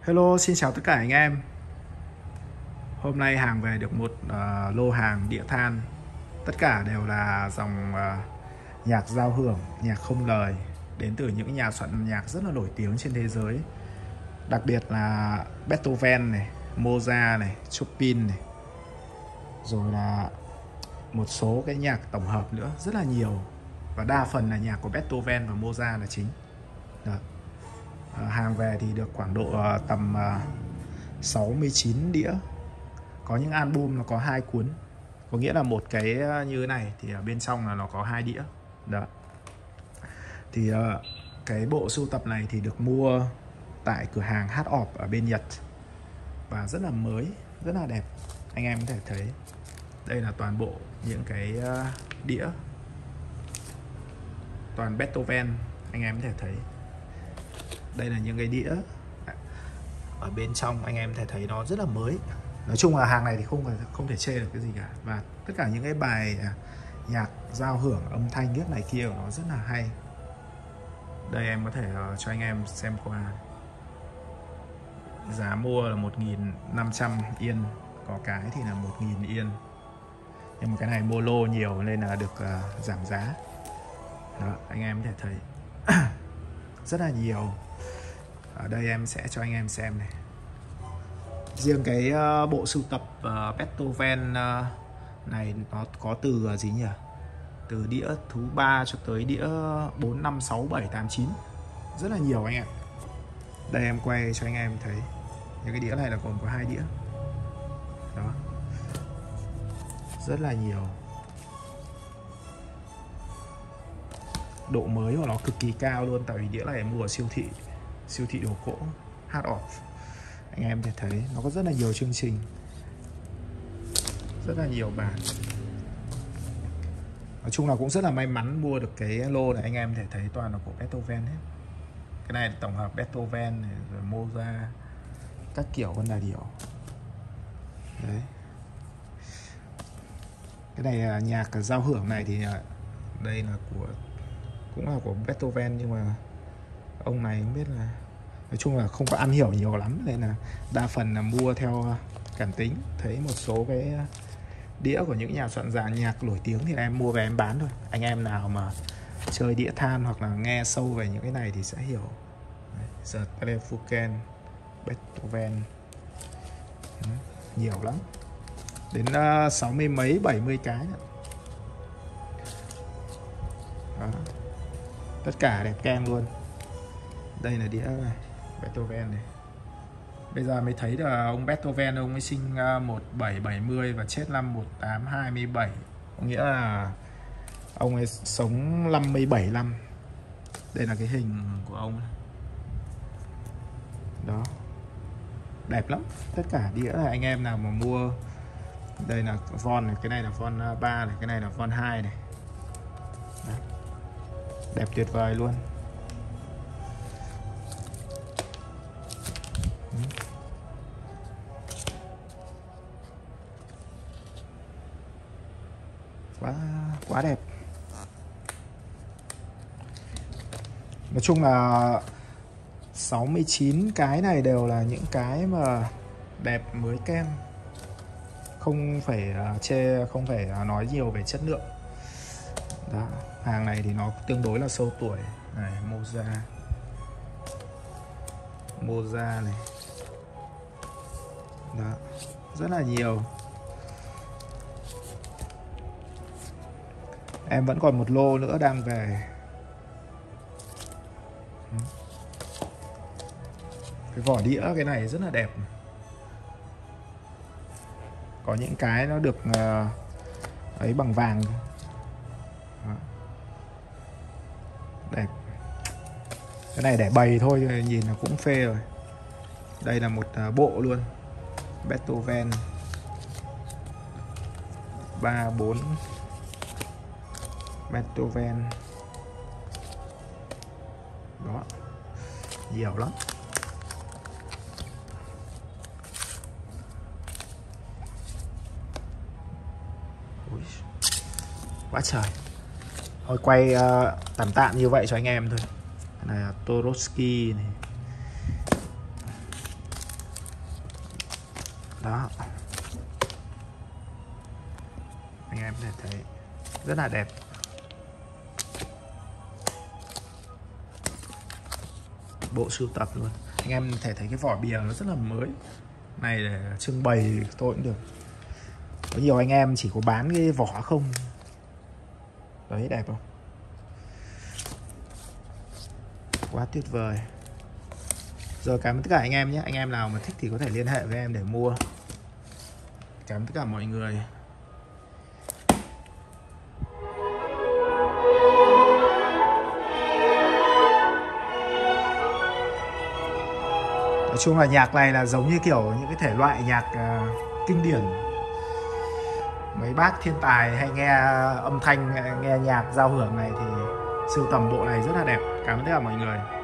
Hello, xin chào tất cả anh em. Hôm nay hàng về được một lô hàng đĩa than. Tất cả đều là dòng nhạc giao hưởng, nhạc không lời, đến từ những nhà soạn nhạc rất là nổi tiếng trên thế giới. Đặc biệt là Beethoven này, Mozart này, Chopin này. Rồi là một số cái nhạc tổng hợp nữa, rất là nhiều. Và đa phần là nhạc của Beethoven và Mozart là chính. Đó. Hàng về thì được khoảng độ tầm 69 đĩa. Có những album nó có 2 cuốn, có nghĩa là một cái như thế này thì ở bên trong là nó có 2 đĩa. Đó. Thì cái bộ sưu tập này thì được mua tại cửa hàng HOP ở bên Nhật và rất là mới, rất là đẹp. Anh em có thể thấy đây là toàn bộ những cái đĩa, toàn Beethoven. Anh em có thể thấy đây là những cái đĩa ở bên trong, anh em có thể thấy nó rất là mới. Nói chung là hàng này thì không thể chê được cái gì cả. Và tất cả những cái bài nhạc giao hưởng, âm thanh nhất này kia của nó rất là hay. Đây em có thể cho anh em xem qua. Giá mua là 1.500 yên, có cái thì là 1.000 yên. Nhưng mà cái này mua lô nhiều nên là được giảm giá. Đó, anh em có thể thấy rất là nhiều. Ở đây em sẽ cho anh em xem này. Riêng cái bộ sưu tập Beethoven này nó có từ gì nhỉ? Từ đĩa thứ 3 cho tới đĩa 4, 5, 6, 7, 8, 9. Rất là nhiều anh em. Đây em quay cho anh em thấy. Những cái đĩa này là gồm có 2 đĩa. Đó. Rất là nhiều. Độ mới của nó cực kỳ cao luôn, tại vì đĩa này mua ở siêu thị đồ cỗ HOP. Anh em thể thấy nó có rất là nhiều chương trình, rất là nhiều bản. Nói chung là cũng rất là may mắn mua được cái lô này. Anh em thể thấy toàn là của Beethoven hết. Cái này là tổng hợp Beethoven này, rồi Mozart, các kiểu con đà điểu. Đấy. Cái này là nhạc giao hưởng này thì đây là cũng là của Beethoven, nhưng mà ông này không biết là, nói chung là không có am hiểu nhiều lắm nên là đa phần là mua theo cảm tính. Thấy một số cái đĩa của những nhà soạn giả nhạc nổi tiếng thì em mua về em bán thôi. Anh em nào mà chơi đĩa than hoặc là nghe sâu về những cái này thì sẽ hiểu. Giờ Telefunken, Beethoven nhiều lắm, đến 60 mấy 70 cái nữa. Đó. Tất cả đẹp kem luôn. Đây là đĩa này, Beethoven này. Bây giờ mới thấy là ông Beethoven ông ấy sinh 1770 và chết năm 1827. Có nghĩa là ông ấy sống 57 năm. Đây là cái hình của ông. Đó. Đẹp lắm. Tất cả đĩa là anh em nào mà mua. Đây là von này, cái này là von 3 này, cái này là von 2 này. Đó. Đẹp tuyệt vời luôn. Quá đẹp. Nói chung là 69 cái này đều là những cái mà đẹp mới kem. Không phải chê, không phải nói nhiều về chất lượng. Đó. Hàng này thì nó tương đối là sâu tuổi này. Mozart này. Đó. Rất là nhiều. Em vẫn còn một lô nữa đang về. Cái vỏ đĩa cái này rất là đẹp. Có những cái nó được ấy bằng vàng. Đó. Đẹp. Cái này để bày thôi, nhìn là cũng phê rồi. Đây là một bộ luôn. Beethoven 3, 4 Beethoven. Đó. Nhiều lắm. Ui, quá trời. Thôi quay tạm như vậy cho anh em thôi. Cái này là Torosky này. Đó, anh em có thể thấy rất là đẹp. Bộ sưu tập luôn. Anh em có thể thấy cái vỏ bìa nó rất là mới. Này để trưng bày tôi cũng được. Có nhiều anh em chỉ có bán cái vỏ không. Đấy, đẹp không? Quá tuyệt vời. Rồi, cảm ơn tất cả anh em nhé. Anh em nào mà thích thì có thể liên hệ với em để mua. Cảm ơn tất cả mọi người. Nói chung là nhạc này là giống như kiểu những cái thể loại nhạc kinh điển. Mấy bác thiên tài hay nghe âm thanh, nghe nhạc giao hưởng này thì sưu tầm bộ này rất là đẹp. Cảm ơn tất cả mọi người.